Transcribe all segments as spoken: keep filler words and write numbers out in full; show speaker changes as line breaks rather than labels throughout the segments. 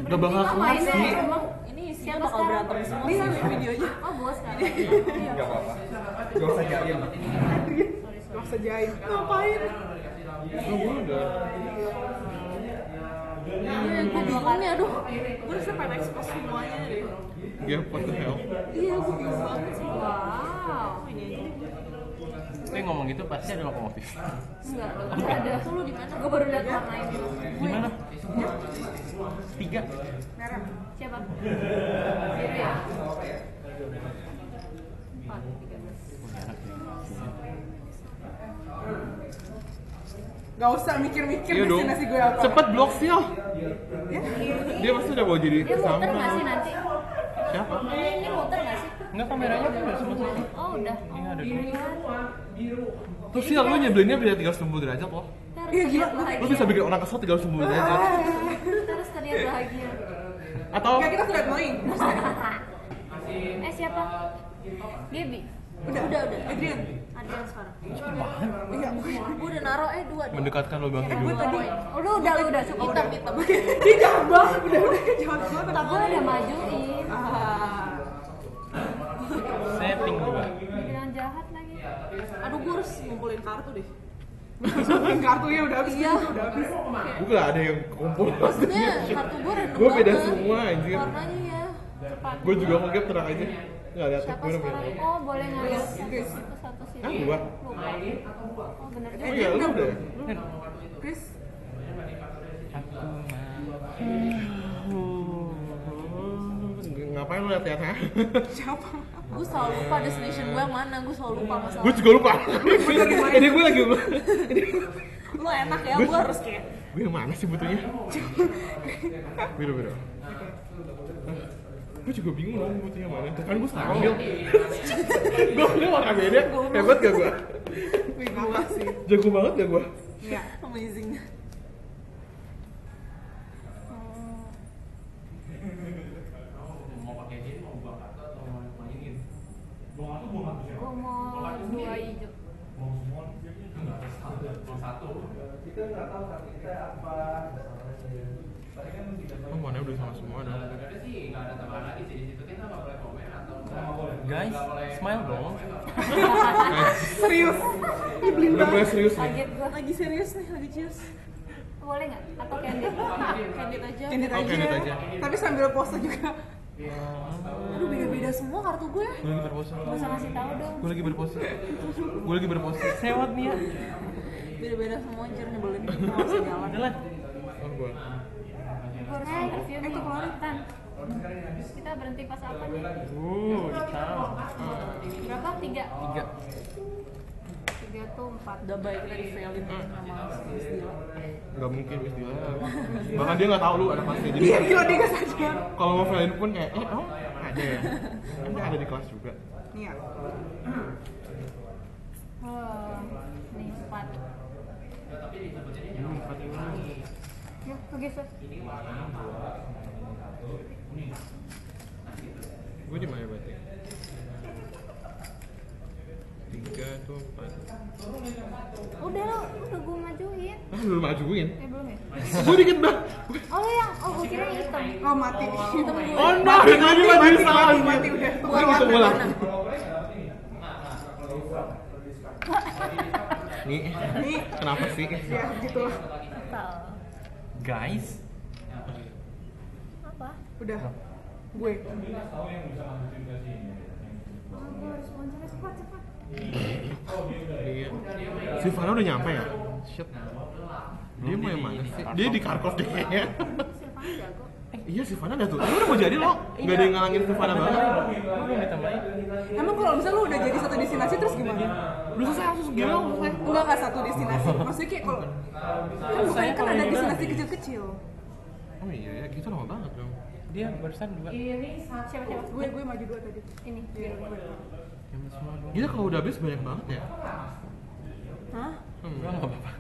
Gak bakal kelar sih.
Ini isinya bakal berantem semua sih videonya.
Oh bos kan?
Gak apa-apa. Gak usah jaim.
Gak usah jaim. Ngapain?
Oh, gue udah.
Iya, gue bingung nih, aduh. Gue harusnya pengen expose semuanya deh.
Ya, what the hell?
Iya, gue bingung banget sih.
Wow.
Ini aja deh.
Tapi ngomong gitu pasti ada lokomotif.
Enggak, enggak ada. Tuh lu di mana? Gue baru lihat warna ini.
Di mana? Tiga.
Merah.
Siapa? Biru ya? Empat, tiga belas.
Gak usah mikir-mikir
Iya dong.
destinasi gue apa.
Cepet blok Sil.
Ya?
Dia pasti udah mau jadi
Dia muter
sama.
nggak sih nanti?
Siapa?
Ini, ini muter nggak sih?
Enggak, kameranya udah semua sini.
Oh udah.
Iya, ada
Iya.
Tuh Sil, lu nyebelinnya bisa tiga ratus enam puluh derajat loh.
Terus
Iya, gila.
bahagia.
Lu bisa bikin orang kesel tiga ratus enam puluh derajat.
Terus terlihat bahagia.
Atau
Enggak, kita sudah annoying.
Eh siapa? Gaby.
Udah, udah, udah. Adrian.
Adrian sekarang.
Iya,
Gue udah naro eh dua. dua.
mendekatkan lubang
gue
hidung.
tadi.
Oh, lu udah lu udah cukup.
Hitam, hitam. Dia jahat banget. Udah, udah. Jahat banget.
Tapi gue udah majuin.
Ah.
Setting juga.
Dibilang jahat lagi.
Aduh, gue harus ngumpulin kartu deh. Ngumpulin kartu ya udah habis.
Iya.
Udah habis.
Gue gak ada yang kumpul.
Maksudnya kartu gue random
Gue beda
banget.
semua anjir.
Warnanya ya. Cepat.
Gue juga mau game tenang aja. Gak liat
Siapa
gue
sekarang?
namanya.
Oh boleh ngambil
Guys,
satu
guys.
satu sini.
Ah, gua?
Lupa. Oh bener
Oh
juga.
iya, lu udah.
Chris.
Ngapain lu liat-liat ha?
Siapa?
Gue selalu lupa destination gue yang mana. Gue selalu lupa masalah.
Gue juga lupa. Ini gue lagi
Lu enak ya, gue harus kayak
gue yang mana sih butuhnya? Biru biru. Gue juga bingung loh butuhnya mana. Tuh kan gue salah ambil. Gue ambil warna beda. Hebat gak gue?
bingung sih.
Jago banget gak gue?
Iya, amazing.
Mau pakai ini mau buang kartu atau mau mainin?
Gue mau dua hijau.
Mau semua? Enggak, satu. Mau satu.
Kita nggak tahu tapi kita apa.
Oh mana udah sama semua dah.
Sebenarnya sih nggak ada tambahan lagi sih di situ, kita nggak boleh komen atau
Guys, smile dong.
Serius. Nyebelin
Udah mulai
banget.
serius nih.
Kaget gue.
Lagi serius nih, lagi cheers.
Boleh nggak? Atau candid? Candid aja.
Candid
Oh,
aja.
candid aja.
Tapi sambil pose juga. Aduh, beda-beda semua kartu gue.
Gue lagi berpose.
Gak usah ngasih tahu dong.
Gue lagi berpose. Gue lagi berpose.
Sewot nih ya.
Beda-beda semua anjir nyebelin. Nggak bisa jalan.
Jalan.
Oh gue.
Gue harus interview nih. Tan. Kita berhenti pas apa nih?
Uh, hitam.
Berapa? Tiga?
Tiga.
Tiga tuh empat.
Udah baik kita di failin sama Miss Dila.
Gak mungkin wis dia. Bahkan dia nggak tahu lu ada pasti. Jadi
Iya, gila dia gak sadar.
kalau mau valid pun kayak eh oh ada ya. Kan dia ada di kelas juga.
Nih ya.
Oh, nih empat.
Hmm, empat ini.
Yuk, kegeser.
Gue di mana berarti? Tiga tuh empat.
Udah lo, udah gue majuin.
Ah belum majuin.
Eh belum ya?
Gue dikit dah.
Oh lo yang, oh gue kira yang hitam.
Oh mati.
Hitam gue.
Oh no, itu aja maju
Mati,
salah.
mati, mati udah.
Gua
Kita
warna
ulang.
mana?
Nih,
Nih,
kenapa sih?
ya begitulah.
Tahu.
Guys,
Apa?
Udah. Gue.
Oh, gue harus loncat cepat cepat.
Iya. Si Fana udah nyampe ya? Shit. Dia mau yang mana sih? Dia di Karkov deh kayaknya.
Silvana jago.
Iya si Fana udah tuh. Dia udah mau jadi loh. Gak ada yang ngalangin si Fana banget.
lu belum ditambahin.
Emang kalau misalnya lu udah jadi satu destinasi terus gimana?
Udah selesai langsung gila selesai.
Enggak, enggak satu destinasi. Maksudnya kayak kalau kan bukan kan ada destinasi kecil-kecil.
Oh iya ya, kita lama banget dong.
Dia barusan dua.
Siapa siapa?
Gue gue maju dua tadi.
Ini.
Iya, gue.
Jam semua dong.
Gila kalau udah habis banyak banget ya.
Hah?
Hmm.
Gua enggak apa-apa.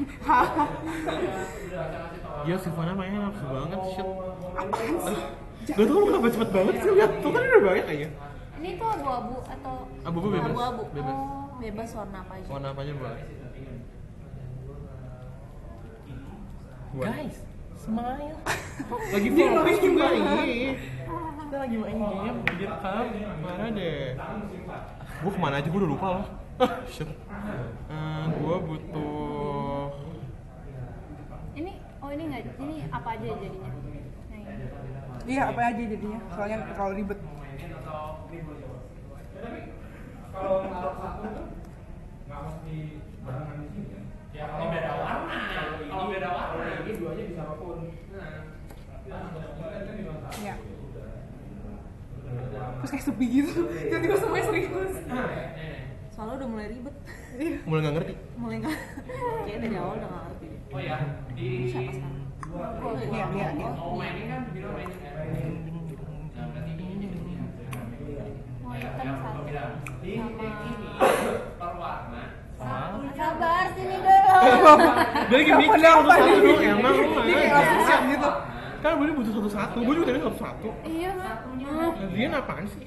Iya si Fana mainnya nafsu banget, shit.
Apaan sih?
Gak tau lu kenapa cepet banget sih, lihat tuh kan udah banyak kayaknya.
Ini tuh abu-abu atau
Abu-abu bebas.
Abu-abu.
Bebas.
Oh, bebas warna apa aja.
Warna apa aja boleh. Buat
Guys, Smile.
Lagi
Dia
fokus
main
juga
banget.
ini.
Kita lagi main game, direkam.
Mana deh? Gue kemana aja gue udah lupa loh. Ah, shit. Uh, gue butuh.
Ini, oh ini nggak, ini apa aja jadinya? Nah, ini.
Iya, apa aja jadinya. Soalnya kalau ribet.
Kalau naruh satu tuh nggak mesti barengan di sini.
Ya kalau beda warna, kalau beda warna
Ini duanya bisa apapun.
Iya. Terus kayak sepi gitu. Tiba-tiba semuanya serius. Soalnya udah mulai ribet.
Mulai nggak ngerti.
Mulai nggak. Kayaknya dari awal udah nggak ngerti.
Oh ya, di
Siapa sekarang? Iya, iya, iya.
mau mainin kan video mainin kan. Nah, berarti ini
Mau hitam satu.
di ini per warna.
Sama.
Sabar sini dulu.
Dia lagi mikir satu-satu dong, emang lu
Dia kayak
mana?
lapsian gitu.
Kan gue butuh satu-satu, gue juga tadi satu-satu.
Iya.
Dia apaan sih?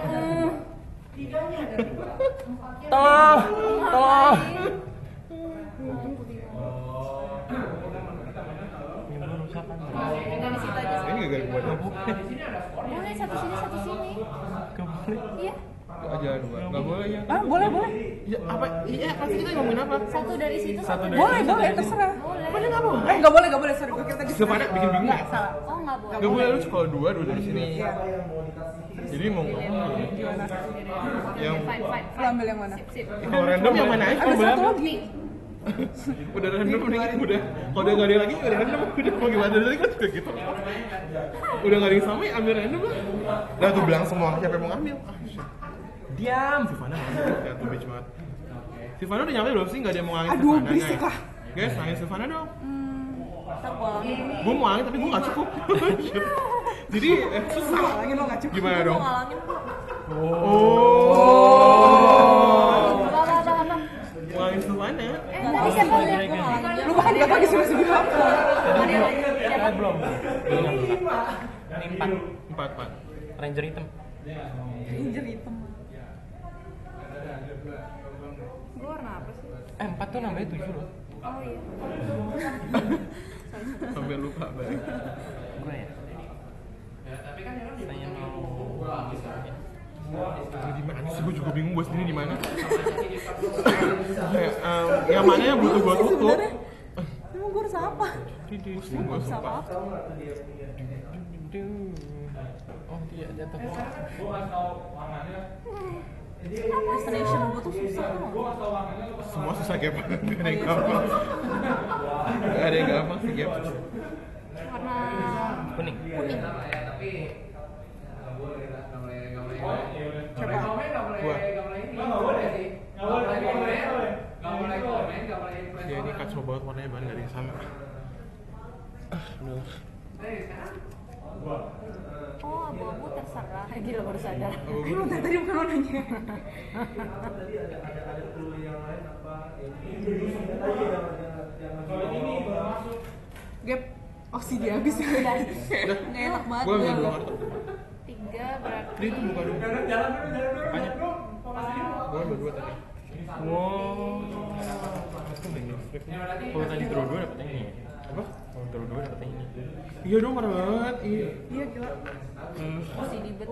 Tolong, tolong. Ini belum rusak kan?
Dari situ aja.
Ini gak gara-gara gue.
Di sini ada skor.
Boleh satu sini satu sini.
Gak boleh.
Iya.
Aja dua, nggak boleh ya?
Ah, boleh, boleh.
Ya apa? Iya, pasti kita ngomongin apa?
Satu dari situ.
Satu dari-
Boleh, boleh, terserah.
Boleh.
Boleh nggak boleh?
Eh, nggak boleh, nggak boleh. Sorry, gue kira tadi.
Siapa bikin bingung
Nggak,
ya?
salah.
Oh nggak boleh.
Gak boleh lu kalau dua, dua dari sini.
Iya.
Jadi mau ngomong
Gimana?
yang
Fine fine.
Lu ambil yang mana?
Sip sip.
kalau random yang mana aja?
Ada
Boleh
satu
ambil.
lagi.
Udah random udah udah. Kalau udah nggak ada lagi udah random udah mau gimana dari kan juga gitu. Udah nggak ada yang sama ya ambil random lah. Udah tuh bilang semua siapa yang mau ngambil. Ah, shit.
Diam.
Sivana ngambil ya tuh bitch banget. Sivana udah nyampe belum sih? Nggak ada yang mau ngangin
Aduh,
Sivana,
berisik
guys.
lah.
Guys, ngangin Sivana dong.
Ntar gua alangin.
Gue mau ngangin tapi gue nggak cukup. Jadi eh, susah.
Gua alangin, lo nggak cukup.
Gimana dong?
Alangin.
Oh.
Apa apa apa apa.
Mau ngangin Sivana.
Eh tadi siapa yang
Lagi.
Lu bahkan nggak tahu di sini sini apa.
Eh, belum. Belum. Ini empat.
Empat empat.
Ranger hitam.
Injer hitam.
Gue warna apa sih?
Eh, empat tuh nambahnya tujuh loh.
Oh iya.
Sampai lupa banget.
Gue ya.
Tapi kan yang
Saya mau.
Ini di mana sih? Gue juga bingung gue sendiri di mana. Kayak em, yang mana yang butuh gue tutup?
Emang gue harus apa?
Pusing gue
Bisa
sumpah.
apa?
Oh, tidak jatuh.
Destination gue tuh susah loh.
Semua susah kayak banget. Gak ada yang gampang. Gak ada yang gampang sih Gap.
Warna
Kuning.
kuning.
tapi nggak boleh lah, nggak boleh nggak boleh
Coba.
nggak boleh nggak boleh
Gua.
nggak boleh ini nggak boleh sih nggak boleh komen nggak boleh komen nggak boleh influence
Ya ini kacau banget warnanya banget, gak ada yang sama. Ah, aduh.
dari sekarang
Oh abu-abu terserah. Gila baru sadar.
Oh,
Kan lu dari tadi bukan warnanya.
Tadi ada ada ada clue yang lain apa? Kalau ini baru masuk.
Gap. Oh sih dia habis.
Udah.
Nggak enak banget.
Gue ambil
gua.
dua kartu.
Tiga berarti.
Ini tuh bukan dua.
Jalan jalan dulu jalan dulu.
Apanya? Gue ambil dua tadi.
Wow.
Itu main flip.
Kalau tadi draw dua dapet yang ini.
Apa?
Kalau draw dua dapet yang ini.
Iya dong, parah banget. Iya.
Iya gila.
Hmm.
Masih ribet.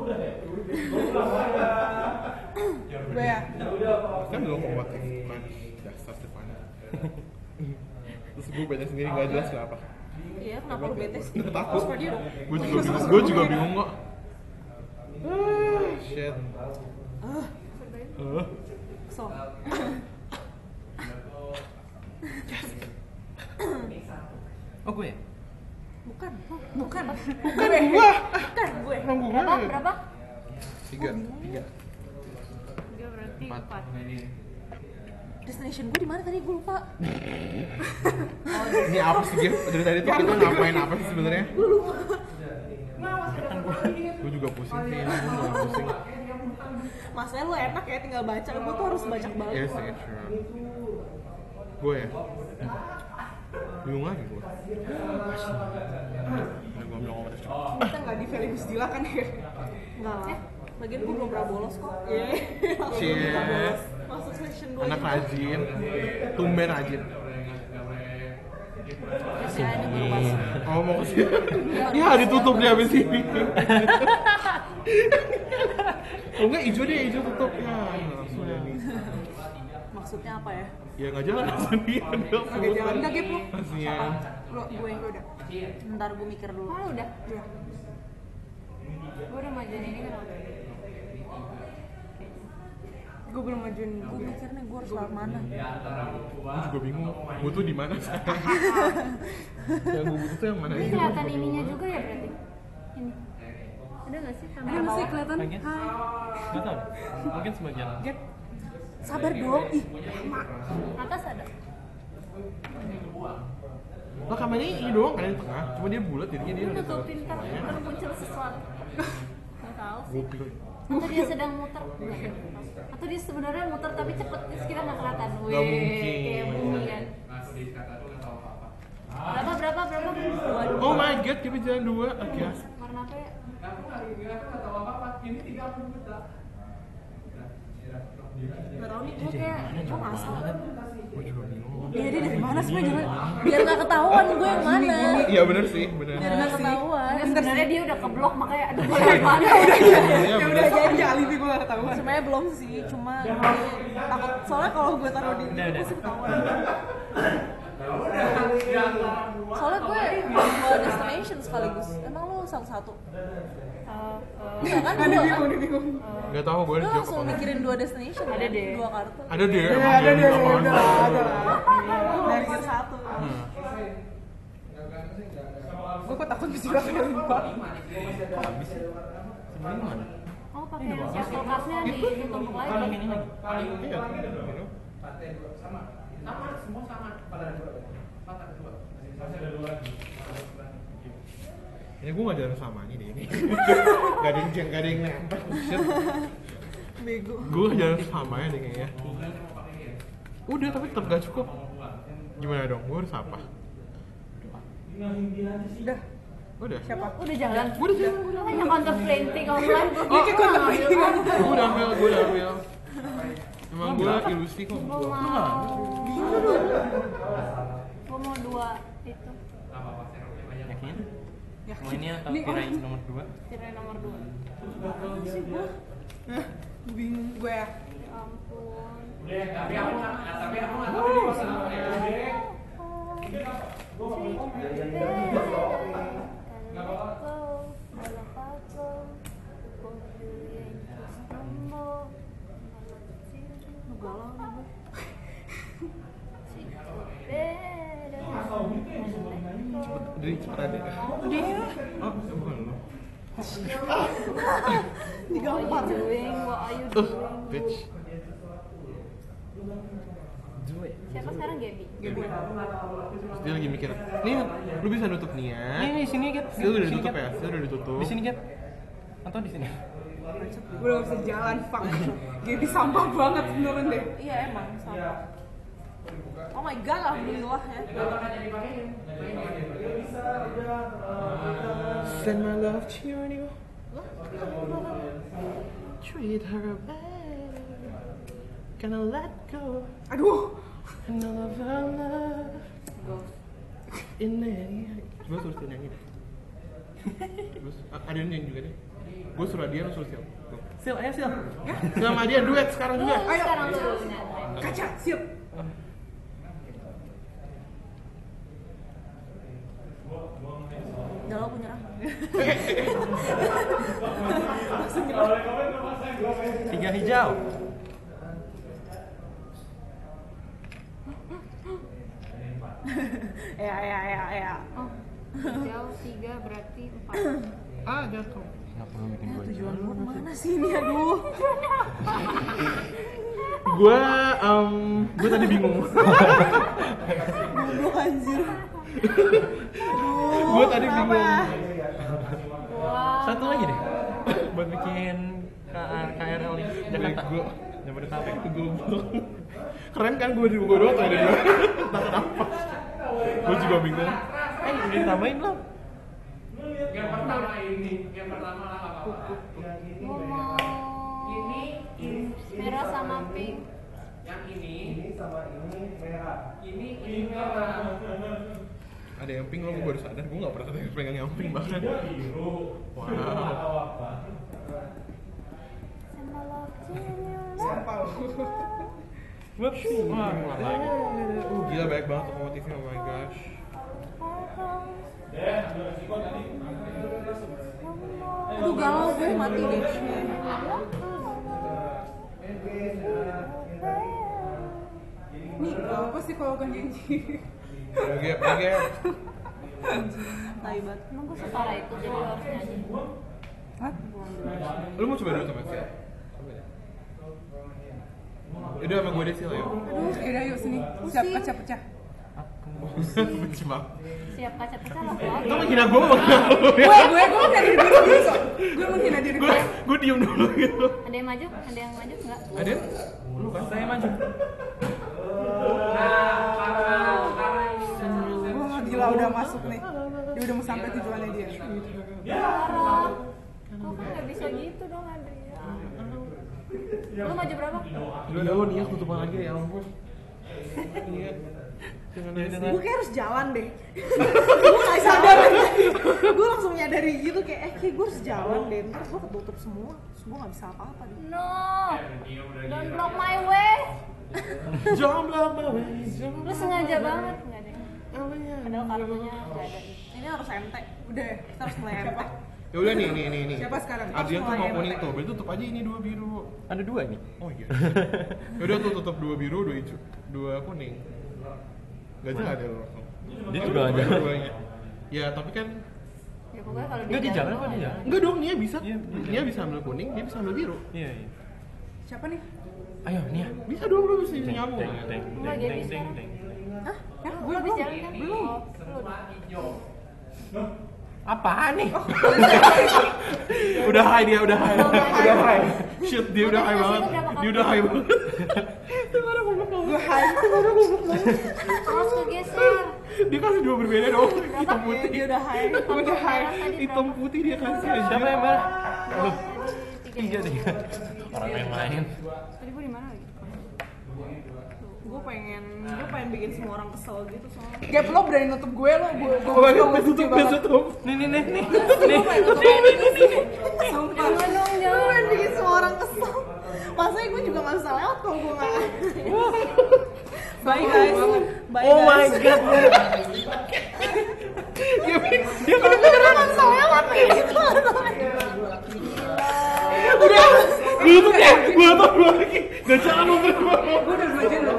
Gue ya.
Kan belum kompetitif bukan dasar Stefana. Terus gue baca sendiri gak jelas kenapa.
Iya, kenapa lu bete sih?
Udah takut.
Terus dia dong.
Gue juga bingung. Gue juga bingung kok. Ah, shit.
Ah,
Uh.
so.
Oh, gue ya?
Bukan. Bukan.
Bukan gua.
Bukan gue.
Emang gue.
Berapa? Berapa?
Tiga. Tiga.
Tiga berarti
Empat.
empat.
Destination gue di mana tadi gue lupa.
Ini apa sih Gap? Dari tadi tuh kita ngapain apa sih sebenarnya? Gue juga pusing sih, ini gue juga pusing.
Masalahnya lu enak ya tinggal baca, gue tuh harus banyak banget.
Iya sih, sure. Gue ya? Bingung lagi gue. Ini gue bilang ngomong terus.
Kita nggak di Feli Gusdila kan ya? Nggak lah. Lagian gue belum pernah bolos kok. Iya. Langsung
Cie.
kita bolos. Masuk session gue.
Anak rajin, tumben rajin.
Terus
kesini.
ini baru pas.
Oh mau kesini? Ya ditutup dia habis ini. Kalau enggak hijau deh, hijau tutup ya. Langsung ya nih.
Maksudnya apa ya?
Ya nggak jalan sendiri.
Kagak jalan kagak Bu.
Kasihan.
Lo gue yang udah. Bentar gue mikir dulu.
Oh udah.
Udah.
Gue udah majuin ini kan.
Gue belum majuin. Gue mikir nih gue harus lewat mana.
Gue juga bingung. Gue tuh di mana sekarang? Yang gue butuh tuh yang mana?
Ini kelihatan ininya juga ya berarti. Ini. Ada nggak sih kamera
Ada nggak sih
bawah?
kelihatan?
Bagian?
Hai.
Nggak tahu. Mungkin sebagian.
Get. Sabar dong. Ih, lama.
Atas ada.
Lah kameranya ini doang kan di tengah. Cuma dia bulat jadinya dia
Gue
udah
nutupin ntar ntar muncul sesuatu. Nggak tahu sih.
Goblok.
Atau dia sedang muter? Enggak. Atau dia sebenarnya muter tapi cepet terus kita nggak kelihatan. Wih,
Nggak mungkin.
kayak bumi kan.
Langsung dikata tuh nggak tahu apa-apa.
Berapa berapa berapa? Dua.
Oh my god, kita jalan dua. Oke.
Warna apa ya?
Aku nggak nggak nggak tahu apa-apa. Ini tiga puluh juta.
Gak tau nih, gue kayak, gue ngasal.
Gue juga bingung.
Iya, dia dari mana sih? Jangan, biar gak ketahuan gue yang mana.
Iya benar sih, benar.
Biar gak ketahuan.
Enggak, sebenarnya dia udah keblok makanya aduh gue lewat mana.
Iya
Ya
benar.
udah jadi alibi gue gak ketahuan. Sebenarnya belum sih, cuma takut. Soalnya kalau gue taruh di
Udah, udah.
pasti ketahuan. Soalnya gue dua destination sekaligus. Emang lu satu-satu?
Eh,
Enggak kan dua kan?
bingung.
Gak tahu gue
Lu
jawab
langsung
apa.
mikirin dua destination
Ada
kan?
deh.
Dua kartu.
Ada deh.
Ya,
emang
ada
dia
deh,
apaan.
udah lah, ada lah. Dari mikir satu.
Hmm.
Gue kok takut bisa kali lupa.
Habis sih. Sebenarnya mana?
Oh pakai yang kulkasnya di ditumpuk
Kan
lagi.
ini lagi.
Iya, gitu.
Sama. Sama semua sama. Pada dua. Pada dua. Masih ada dua lagi.
Ini gue gak jalan sama ini deh ini. Gak ada yang gak ada yang nempel. Shit.
Bego.
Gue jalan sama ya deh kayaknya. Udah tapi tetap gak cukup. Gimana dong? Gue harus apa?
Udah.
Udah.
Siapa?
Udah jalan.
Gue udah jalan.
Hanya contemplating online.
Iya, kayak contemplating
Gue
online.
Gue udah ambil, gue udah ambil. Emang gue ilusi kok.
mau. Gue mau dua itu.
Yakin?
Yakin.
Mau ini atau
Ini
kirain nomor dua?
Tirai nomor dua.
sih gue. Hah? Bingung gue ya.
Ya ampun.
Tapi aku nggak, tapi aku nggak tahu ini bisa apa ya.
Lu galau nih gue.
Dari cepet aja.
Dia.
Oh, bukan lo.
Digampar.
What are you doing? What are you
Uh,
doing?
bitch.
Siapa sekarang Gaby?
Terus dia lagi mikir, nih lu bisa nutup nih ya.
Ini di sini Gat.
Dia udah
Di sini,
ditutup
Gat.
ya? Dia udah ditutup.
Di sini Gat. Atau di sini?
Gue udah bisa jalan, fuck. Gaby sampah banget menurun deh. Iya emang sampah. Oh my god, alhamdulillah ya.
Send my love to you and you. Treat her bad. Gonna let go.
Aduh.
And all of our love. In there. Gue suruh dia nyanyi deh. Terus a- ada yang nyanyi juga deh. Gue suruh dia, lu suruh Sil. Tuh.
Sil, ayo Sil.
Sil sama dia duet sekarang juga.
Lu sekarang lu nyanyi.
Kaca, siap. Galau aku nyerah.
Tiga hijau.
Ya ya ya ya.
Oh, jauh tiga berarti empat.
Ah, jatuh.
Nggak perlu bikin gue
Tujuan lu kemana sih ini? Aduh.
Gue, um, gue tadi bingung.
Bodoh anjir.
Gue tadi
kenapa?
bingung.
Wah.
Satu lagi deh. Buat bikin K R L nih. Jakarta.
Bego.
Jabodetabek.
Goblok. Keren kan gue di gue doang tuh ada dua. Entah kenapa. Gue juga bingung.
Eh, udah ditambahin belum?
Yang pertama ini, yang pertama lah apa?
Gue mau merah sama pink.
Yang ini, ini sama ini merah. Ini ini merah.
ada yang pink, lo gue baru sadar, gue gak pernah pegang yang pink bahkan. Wow.
Siapa lo?
Whoops. Wah,
Uh, gila banyak banget otomotifnya, oh my gosh.
Aduh galau gue mati deh. Nih, apa sih kalau kan nyanyi?
Gap, gap.
Tai banget.
Emang gue separah itu jadi lo harus nyanyi.
Hah?
Lu mau coba dulu sama Sil? Udah sama gue deh Sil, ayo.
Aduh, yaudah yuk sini. Siap kaca pecah.
Benci banget.
Siap kaca pecah lah vlog.
Lo menghina gue mau
Gue, gue, gue menghina diri gue dulu so. Gue menghina diri
Gue,
gue.
gue diem dulu gitu.
Ada yang maju? Ada yang maju enggak?
Ada? Lu kan?
Saya maju.
Wah gila udah masuk nih. Dia udah mau sampai tujuannya dia.
Parah. Kok kan nggak bisa gitu dong Adrian? Lu maju berapa?
Udah lo nih tutupan lagi ya ampun. Iya.
Gue kayak harus jalan deh. Gue gak sadar. Gue langsung nyadari gitu kayak eh kayak gue harus jalan deh. Ntar gue ketutup semua. Terus gue gak bisa apa-apa deh.
No, don't block my way.
Jangan bilang bawa.
Lu sengaja banget nggak deh? Padahal kartunya nggak ada.
Ini harus M T. Udah, kita harus mulai M T.
Ya udah nih, nih, nih, nih.
Siapa sekarang?
Adrian tuh
Harus
mau
mulai
kuning
M T.
tuh, berarti tutup aja ini dua biru.
Ada dua nih.
Oh iya. Yaudah tuh tutup dua biru, dua hijau, dua kuning. Gak jelas ada lo.
Dia juga ada.
Duanya. Ya tapi kan
Ya pokoknya kalau
Enggak, dia jalan kok, dia jalan.
enggak dong, Nia bisa.
Iya,
Nia bisa ambil kuning, dia bisa ambil biru.
Iya, iya.
Siapa nih?
Ayo, Nia.
Bisa dong, lu bisa nyambung.
Teng, teng,
Enggak,
teng,
jadi
teng,
sekarang.
teng.
Hah? Ya,
Lu
gue
habis
belum.
jalan kan?
Belum.
Oh, lu udah.
Apaan nih?
Udah high dia, udah high.
Udah
Udah high. Shit, dia udah high
Udah
banget.
kasih itu berapa
Dia udah high banget.
Gue high.
Awas kegeser.
Dia kasih dua berbeda dong. Hitam putih.
Dia udah high. Gue udah high.
Hitam putih dia kasih aja.
Siapa yang merah? Lu.
Tiga.
Tiga, tiga. Orang main-main.
Tadi gue di mana lagi?
Gue pengen, gue pengen bikin semua orang kesel gitu soalnya. Gap lo berani nutup gue lo, gue gue
Oh, dia tutup, dia tutup.
Nih, nih, nih, nih.
Gue pengen nutup nih. Sumpah.
Jangan dong,
Gue
jangan.
pengen bikin semua orang kesel. Masanya gue juga gak bisa lewat kalau gue gak. Bye guys. Bye
Oh my
guys.
god.
Dia dia
Gue beneran gak bisa lewat nih.
udah. Gue tutup ya. Gue tutup dua lagi. Gak jangan lu berdua.
Gue udah belajar loh.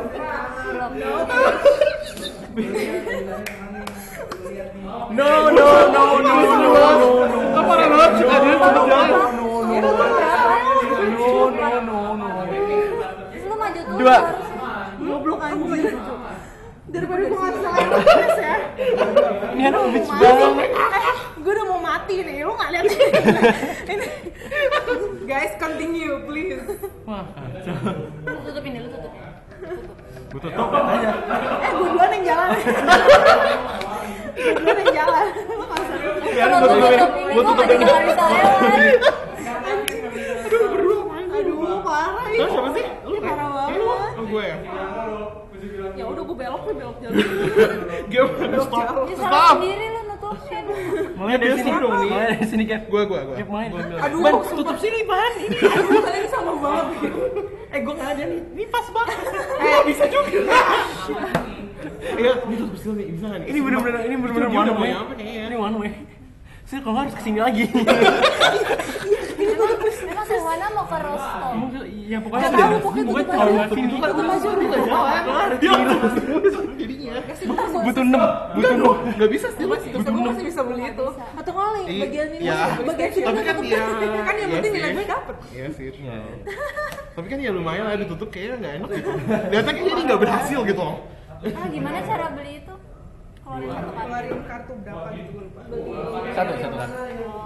No, no, no, no, no, no.
Gak parah banget sih. Ada yang tutup jalan.
No, no, no, no.
Terus lu maju tuh.
Dua.
Goblok anjir. Daripada gue gak bisa lewat guys ya.
Ini anak bitch
Mati.
banget.
Eh, gue udah mau mati nih, lu gak lihat ini. Guys, continue please.
Wah, kacau.
Lu tutupin deh, lu tutup.
Gue tutup aja.
Eh, gue duluan yang jalan. Gue duluan yang jalan. Lu gak usah.
Ya, gue tutup ya. Gue tutup
juga
ya.
gak bisa lewat.
Aduh, berdua main.
Aduh, parah ini.
Hah, siapa sih? Lu
Ini parah banget.
Oh, gue ya?
Ya udah gue belok, gue belok jalan.
Gimana? Stop.
Ya salah
Stop.
sendiri lu nutupin.
Mulai dari sini dong, nih. Mulai dari sini, Kev.
Gue, gue, gue.
Kev, mulai.
Aduh,
Ban,
sumpah.
tutup sini, Ban. Ini.
Aduh, kalian sama banget.
Eh, gue nggak ada nih. Ini pas banget.
Eh, bisa juga. Iya, ini tutup sini nih, bisa nggak nih?
Ini bener-bener, ini bener-bener
Dia
one
udah
way.
mau nyampe kayaknya.
Ini one way. Saya kalau harus kesini lagi.
Emang, emang Silvana mau ke Rosto?
Ya pokoknya
Nggak tahu, pokoknya
pokoknya
tutup
tahu
aja.
sini.
Tutup aja, udah nggak jalan.
Dia langsung jadinya.
Butuh enam, butuh enam.
Nggak bisa sih, Mas.
Terus gue masih bisa beli itu. Atau kali
Iya.
bagian ini,
Iya.
bagian sini
Tapi kan
tutup.
dia
Kan yang
iya
penting
sih.
nilai gue dapet.
Iya sih.
Iya.
Tapi kan ya lumayan lah ditutup kayaknya nggak enak gitu. Lihatnya kayaknya ini nggak berhasil gitu.
Ah, gimana cara beli itu? Keluarin satu kali.
Keluarin kartu berapa gitu gue lupa.
Satu, satu kan.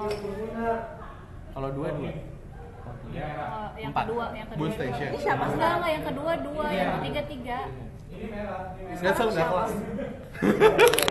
Kalau dua, dua.
Oh, yang
Empat.
kedua, yang kedua.
Boost station.
Ini siapa sih? Enggak, enggak, yang kedua dua, yang ketiga tiga.
Nggak salah nggak kelas.